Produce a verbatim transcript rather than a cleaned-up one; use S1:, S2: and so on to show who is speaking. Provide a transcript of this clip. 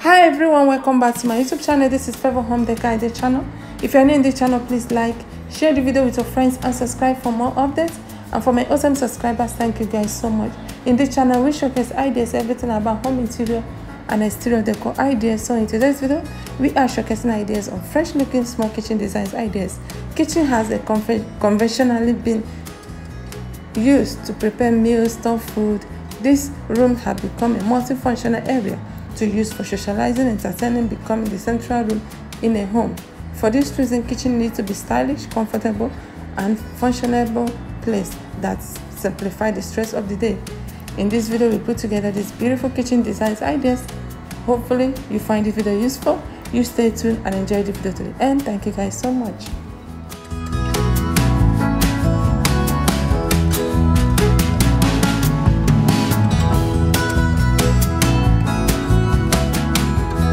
S1: Hi everyone, welcome back to my YouTube channel. This is Favour Home Decor Idea channel. If you're new in this channel, please like, share the video with your friends and subscribe for more updates. And for my awesome subscribers, thank you guys so much. In this channel, we showcase ideas, everything about home interior and exterior decor ideas. So in today's video, we are showcasing ideas on fresh looking small kitchen designs ideas. Kitchen has a conventionally been used to prepare meals, store food. This room has become a multifunctional area to use for socializing, entertaining, becoming the central room in a home. For this reason, kitchen needs to be stylish, comfortable, and functional place that simplify the stress of the day. In this video, we put together these beautiful kitchen designs ideas. Hopefully, you find the video useful. You stay tuned and enjoy the video to the end. Thank you guys so much.